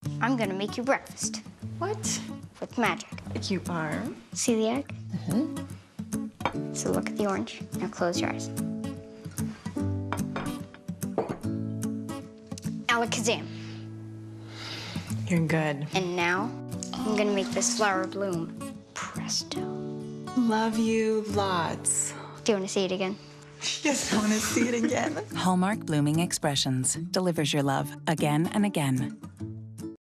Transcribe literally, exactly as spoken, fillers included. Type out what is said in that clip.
I'm gonna make you breakfast. What? With magic. You are? See the egg? Mm-hmm. So look at the orange. Now close your eyes. Alakazam. You're good. And now, I'm gonna make this flower bloom. Presto. Love you lots. Do you wanna see it again? Yes, I wanna see it again. Hallmark Blooming Expressions delivers your love again and again.